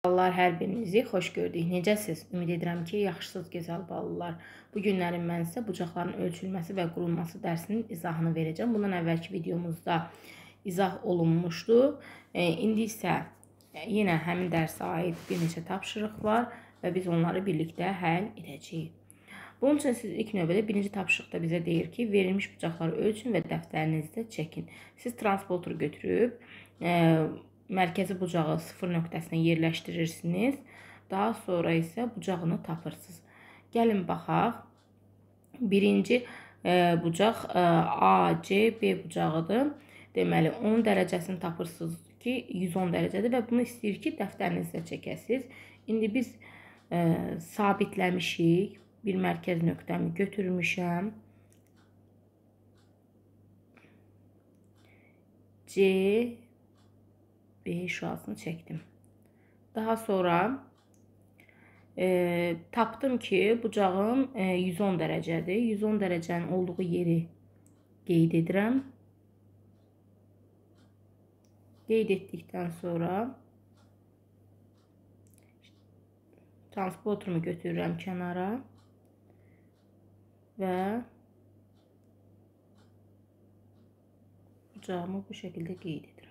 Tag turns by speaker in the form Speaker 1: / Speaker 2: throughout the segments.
Speaker 1: Balalar, hər birinizi xoş gördük. Necəsiz? Ümid edirəm ki, yaxşısınız, gözəl balalar. Bu günlərin mən sizə bucaqların ölçülməsi və qurulması dərsinin izahını verəcəm. Bundan əvvəlki videomuzda izah olunmuşdu. İndi isə yenə həmin dərsə aid bir neçə tapşırıq var və biz onları birlikdə həll edəcəyik. Bunun üçün siz ilk növbədə birinci tapşırıqda bizə deyir ki, verilmiş bucaqları ölçün və dəftərinizdə çəkin. Siz transporturu götürüb mərkəzi bucağı 0 nöqtəsinə yerləşdirirsiniz. Daha sonra isə bucağını tapırsınız. Gəlin baxaq. Birinci bucaq AC, B bucağıdır. Deməli, onun dərəcəsini tapırsınız ki, 110 dərəcədir və bunu istəyir ki, dəftərinizdə çəkəsiniz. İndi biz sabitləmişik. Bir mərkəz nöqtəmi götürmüşəm. C, B şurasını çəkdim. Daha sonra tapdım ki, bucağım 110 dərəcədir. 110 dərəcənin olduğu yeri qeyd edirəm. Qeyd etdikdən sonra transporterumu götürürəm kənara və bucağımı bu şəkildə qeyd edirəm.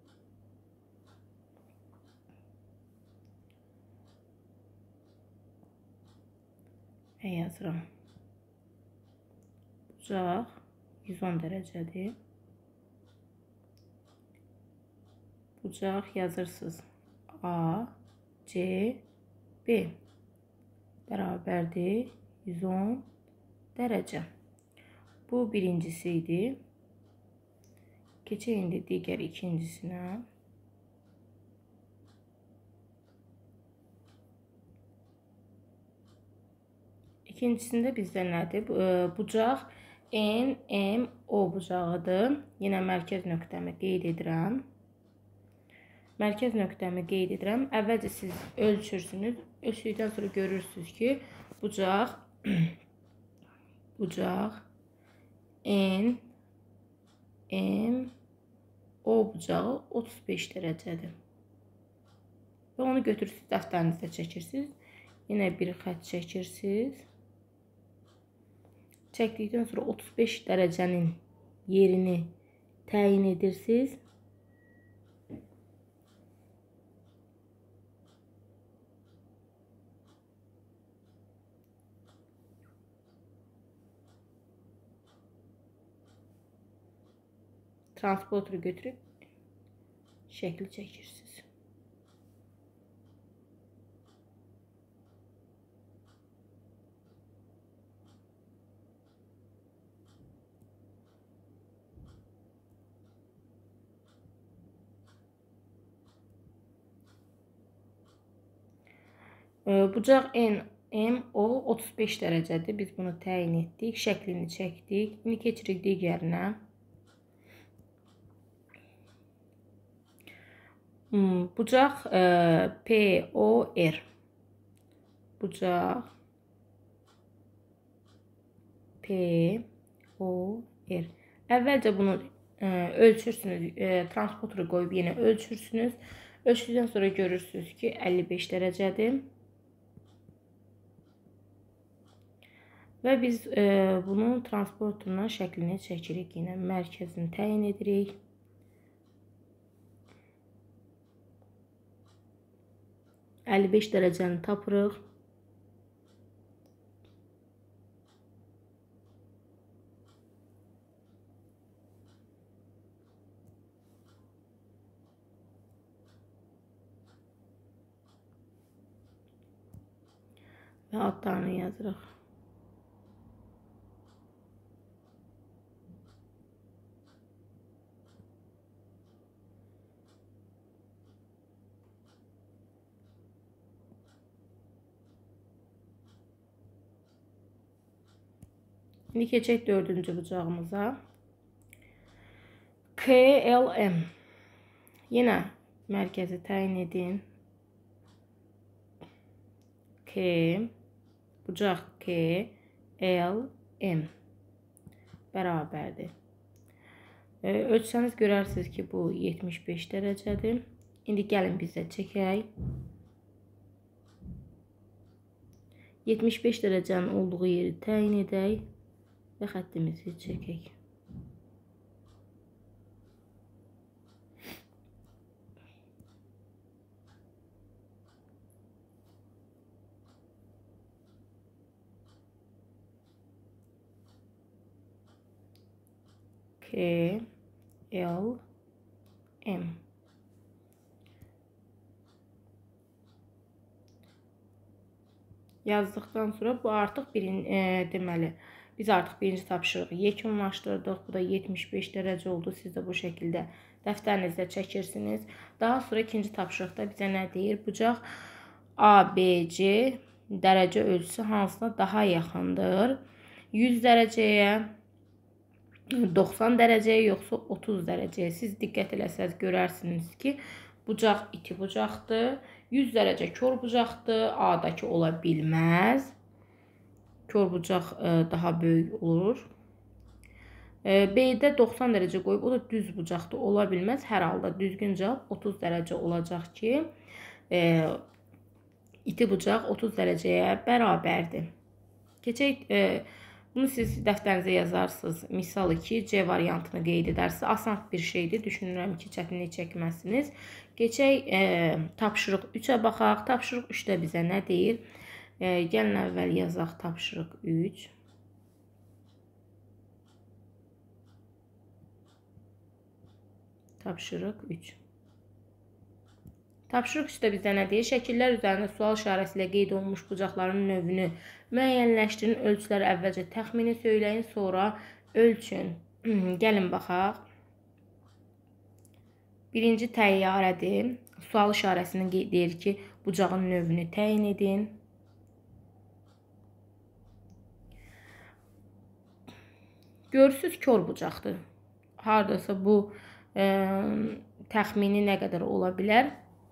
Speaker 1: Və yazıram. Bucaq 110 dərəcədir. Bucaq yazırsınız. A, C, B bərabərdir 110 dərəcə. Bu birincisi idi. Keçək indi digər ikincisinə. İkincisində bizdə nədir? Bucaq NMO bucağıdır. Yenə mərkəz nöqtəmi qeyd edirəm. Mərkəz nöqtəmi qeyd edirəm. Əvvəlcə siz ölçürsünüz. Ölçdükdən sonra görürsünüz ki, bucaq NMO bucağı 35 dərəcədir. Və onu götürürsünüz, dəftərinizdə çəkirsiniz. Yenə bir xətt çəkirsiniz. Çəkdikdən sonra 35 dərəcənin yerini təyin edirsiniz. Transporturu götürüb şəkil çəkirsiniz. Bucaq NMO 35 dərəcədir. Biz bunu təyin etdik. Şəklini çəkdik. İndi keçirik digərinə. Bucaq POR. Bucaq POR. Əvvəlcə bunu ölçürsünüz. Transporteru qoyub yenə ölçürsünüz. Ölçdükdən sonra görürsünüz ki, 55 dərəcədir. Və biz bunun transporteruna şəklini çəkirik. Yenə mərkəzini təyin edirik. – 55 dərəcəni tapırıq. Və adlarını yazırıq. İndi keçək dördüncü bucağımıza. KLM. Yenə mərkəzi təyin edin. Bucaq KLM bərabərdir. Ölçsəniz görərsiniz ki, bu 75 dərəcədir. İndi gəlin biz də çəkək. 75 dərəcənin olduğu yeri təyin edək və xəttimizi çəkək. K, L, M. Yazdıqdan sonra bu artıq deməli, biz artıq birinci tapşırığı yekunlaşdırdıq. Bu da 75 dərəcə oldu. Siz də bu şəkildə dəftərinizdə çəkirsiniz. Daha sonra ikinci tapşırıqda bizə nə deyir? Bucaq ABC dərəcə ölçüsü hansına daha yaxındır? 100 dərəcəyə, 90 dərəcəyə, yoxsa 30 dərəcəyə? Siz diqqət eləsəz görərsiniz ki, bucaq iti bucaqdır. 100 dərəcə kör bucaqdır. A-dakı ola bilməz. Kör bucaq daha böyük olur. B-də 90 dərəcə qoyub, o da düz bucaqdır. Ola bilməz. Hər halda düzgün cavab 30 dərəcə olacaq ki, iti bucaq 30 dərəcəyə bərabərdir. Keçək, bunu siz dəftərinizə yazarsınız. Misal 2, C variantını qeyd edərsiniz. Asan bir şeydir. Düşünürəm ki, çətinlik çəkməzsiniz. Keçək, tapşırıq 3-ə baxaq. Tapşırıq 3-də bizə nə deyir? Gəlin əvvəl yazaq tapşırıq 3. Tapşırıq 3. Tapşırıq 3-də bizə nə deyir? Şəkillər üzərində sual işarəsi ilə qeyd olunmuş bucaqların növünü müəyyənləşdirin. Ölçüləri əvvəlcə təxmini söyləyin, sonra ölçün. Gəlin baxaq. Birinci təyyarədir. Sual işarəsini deyir ki, bucağın növünü təyin edin. Görürsünüz, kör bucaqdır. Haradasa bu təxmini nə qədər ola bilər?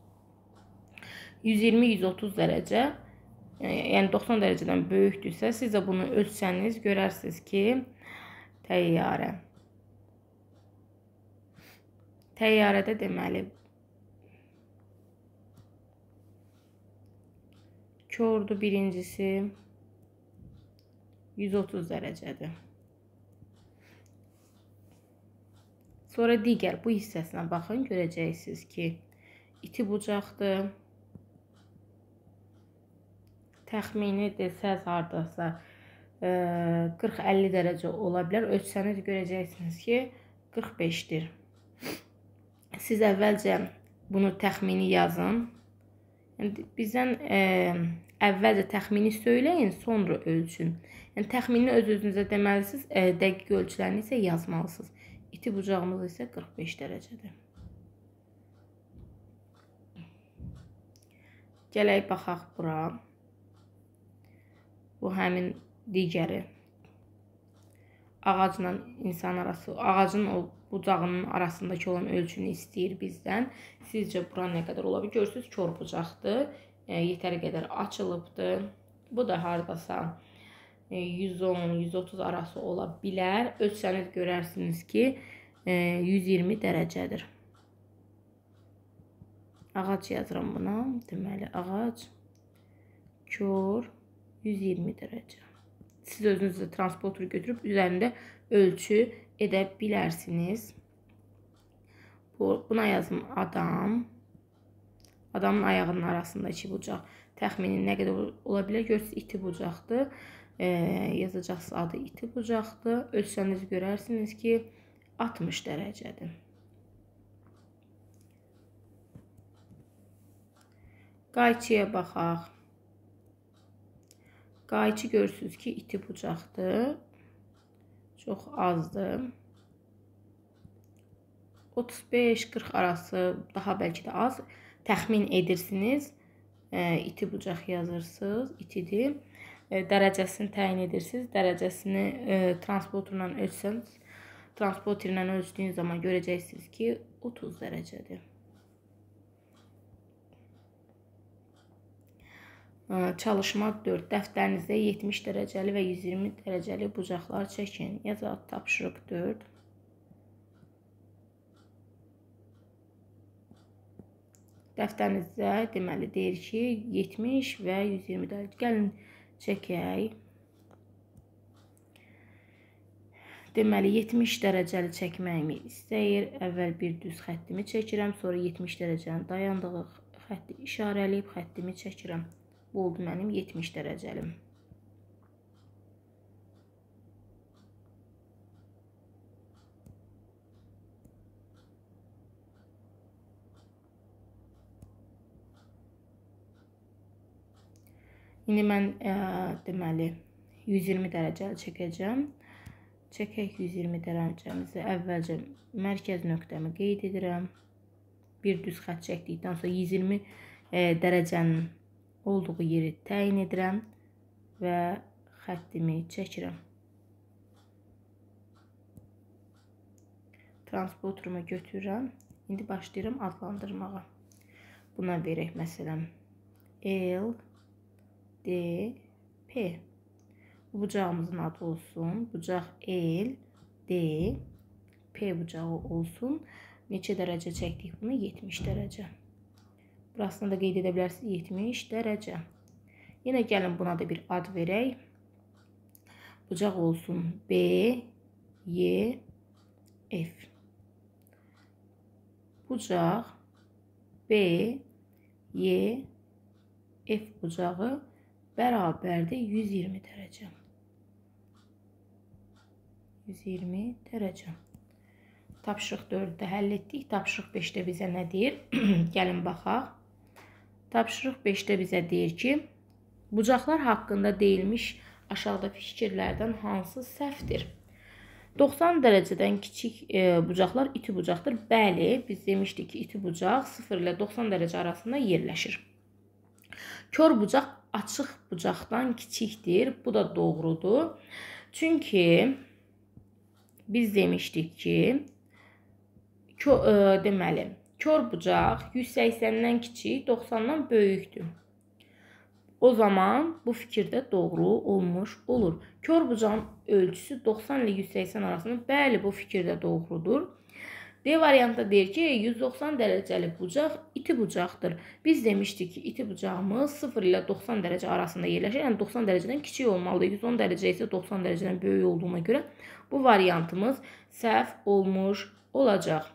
Speaker 1: 120-130 dərəcə, yəni 90 dərəcədən böyükdürsə, siz də bunu ölçsəniz, görərsiniz ki, təyyarədə deməli, kördür birincisi, 130 dərəcədir. Sonra digər bu hissəsinə baxın, görəcəksiniz ki, iti bucaqdır. Təxmini desəz haradasa 40-50 dərəcə ola bilər. Ölçsəniz görəcəksiniz ki, 45-dir. Siz əvvəlcə bunu təxmini yazın. Bizdən əvvəlcə təxmini söyləyin, sonra ölçün. Yəni, təxmini öz-özünüzə deməlisiniz, dəqiq ölçülərini isə yazmalısınız. İti bucağımız isə 45 dərəcədir. Gələk baxaq bura. Bu həmin digəri. Ağacla insan arası, ağacın o bucağının arasındakı olan ölçünü istəyir bizdən. Sizcə bura nə qədər ola bilər? Görürsünüz, kör bucaqdır. Yetəri qədər açılıbdır. Bu da haradasa 110-130 arası ola bilər. Ölçsəniz görərsiniz ki, 120 dərəcədir. Ağac yazıram buna. Deməli, ağac, kör, 120 dərəcə. Siz özünüzdə transporter götürüb üzərində ölçü edə bilərsiniz. Buna yazım adam. Adamın ayağının arasındakı bucaq təxmini nə qədər ola bilər? Görürsünüz, iti bucaqdır. Yazacaqsınız, adı iti bucaqdır. Ölçsəniz görərsiniz ki, 60 dərəcədir. Qayçıya baxaq. Qayçı görürsünüz ki, iti bucaqdır. Çox azdır. 35-40 arası, daha bəlkə də az təxmin edirsiniz. İti bucaq yazırsınız, itidir. Dərəcəsini təyin edirsiniz. Dərəcəsini transporterlə ölçsəniz, transporterlə ölçdüyünüz zaman görəcəksiniz ki, 30 dərəcədir. Çalışma 4. Dəftərinizdə 70 dərəcəli və 120 dərəcəli bucaqlar çəkin. Yazaq tapşırıq 4. Dəftərinizdə deməli deyir ki, 70 və 120 dərəcə. Gəlin çəkək. Deməli, 70 dərəcəli çəkməyimi istəyir. Əvvəl bir düz xəttimi çəkirəm. Sonra 70 dərəcənin dayandığı xətti işarələyib xəttimi çəkirəm. Bu oldu mənim 70 dərəcəlim. İndi mən deməli 120 dərəcəli çəkəcəm. Çəkək 120 dərəcəmizi. Əvvəlcə mərkəz nöqtəmi qeyd edirəm. Bir düz xətt çəkdikdən sonra 120 dərəcənin olduğu yeri təyin edirəm və xəttimi çəkirəm. Transporterumu götürürəm. İndi başlayıram adlandırmağa. Buna verək məsələn L, D, P. Bu bucağımızın adı olsun. Bucaq L, D, P bucağı olsun. Neçə dərəcə çəkdik bunu? 70 dərəcə. Burasını da qeyd edə bilərsiniz. 70 dərəcə. Yenə gəlin buna da bir ad verək. Bucaq olsun B, Y, F. Bucaq B, Y, F bucağı bərabərdir 120 dərəcə. 120 dərəcə. Tapşırıq 4-də həll etdik. Tapşırıq 5-də bizə nə deyir? Gəlin baxaq. Tapşırıq 5-də bizə deyir ki, bucaqlar haqqında deyilmiş aşağıdakı fikirlərdən hansı səhvdir? 90 dərəcədən kiçik bucaqlar iti bucaqdır. Bəli, biz demişdik ki, iti bucaq 0 ilə 90 dərəcə arasında yerləşir. Kör bucaq açıq bucaqdan kiçikdir. Bu da doğrudur. Çünki biz demişdik ki, deməli, kör bucaq 180-dən kiçik, 90-dan böyükdür. O zaman bu fikirdə doğru olmuş olur. Kör bucağın ölçüsü 90 ilə 180 arasında. Bəli, bu fikirdə doğrudur. D variantda deyir ki, 190 dərəcəli bucaq iti bucaqdır. Biz demişdik ki, iti bucağımız 0 ilə 90 dərəcə arasında yerləşir. Yəni 90 dərəcədən kiçik olmalıdır. 110 dərəcə isə 90 dərəcədən böyük olduğuna görə bu variantımız səhv olmuş olacaq.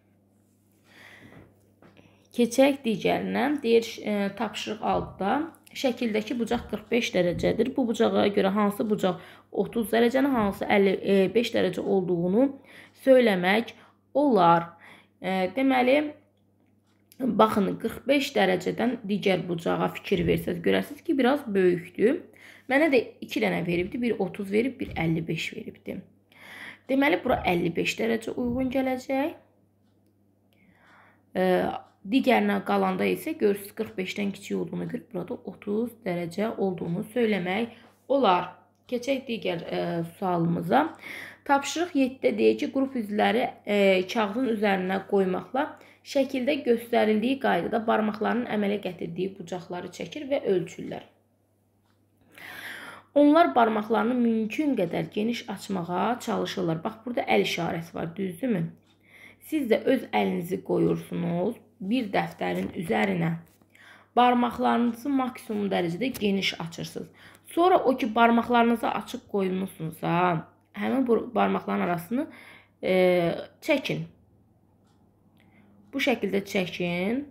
Speaker 1: Keçək digərinə. Deyir, tapşırıq 6-da şəkildəki bucaq 45 dərəcədir. Bu bucağa görə hansı bucaq 30 dərəcəni, hansı 55 dərəcə olduğunu söyləmək olar. Deməli, baxın, 45 dərəcədən digər bucağa fikir versəz, görəsiniz ki, biraz böyükdür. Mənə də 2 dənə veribdir, bir 30 verib, bir 55 veribdir. Deməli, bura 55 dərəcə uyğun gələcək. Digərinə qalanda isə görürsünüz 45-dən kiçik olduğuna görə burada 30 dərəcə olduğunu söyləmək olar. Keçək digər sualımıza. Tapşırıq 7-də deyir ki, qrup üzvləri kağızın üzərinə qoymaqla şəkildə göstərildiyi qaydada barmaqlarının əmələ gətirdiyi bucaqları çəkir və ölçürlər. Onlar barmaqlarını mümkün qədər geniş açmağa çalışırlar. Bax, burada əl işarəsi var, düzdürmü? Siz də öz əlinizi qoyursunuz bir dəftərin üzərinə. Barmaqlarınızı maksimum dərəcədə geniş açırsınız. Sonra o ki, barmaqlarınızı açıq qoymusunuzsa, həmin bu barmaqların arasını çəkin. Bu şəkildə çəkin.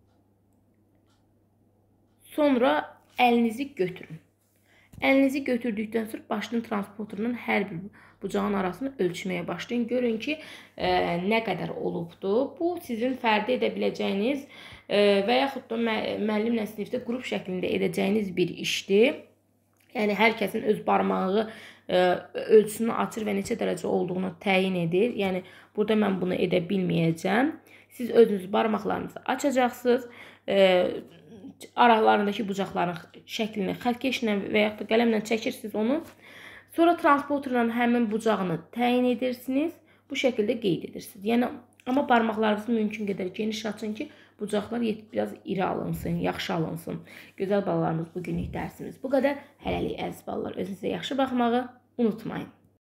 Speaker 1: Sonra əlinizi götürün. Əlinizi götürdükdən sonra başının transporterunun hər bir bucağın arasını ölçməyə başlayın. Görün ki, nə qədər olubdur. Bu, sizin fərdi edə biləcəyiniz və yaxud da müəllimlə sinifdə qrup şəklində edəcəyiniz bir işdir. Yəni, hər kəsin öz barmağı ölçüsünü açır və neçə dərəcə olduğunu təyin edir. Yəni, burada mən bunu edə bilməyəcəm. Siz özünüz barmaqlarınızı açacaqsınız. Aralarındakı bucaqların şəklini xəttkeşlə və yaxud da qələmlə çəkirsiniz onu. Sonra transporterla həmin bucağını təyin edirsiniz. Bu şəkildə qeyd edirsiniz. Yəni, amma barmaqlarınızı mümkün qədər geniş açın ki, bucaqlar biraz iri alınsın, yaxşı alınsın. Gözəl balalarımız, bugünlük dərsimiz bu qədər. Hələlik əziz balalar, özünüzə yaxşı baxmağı unutmayın.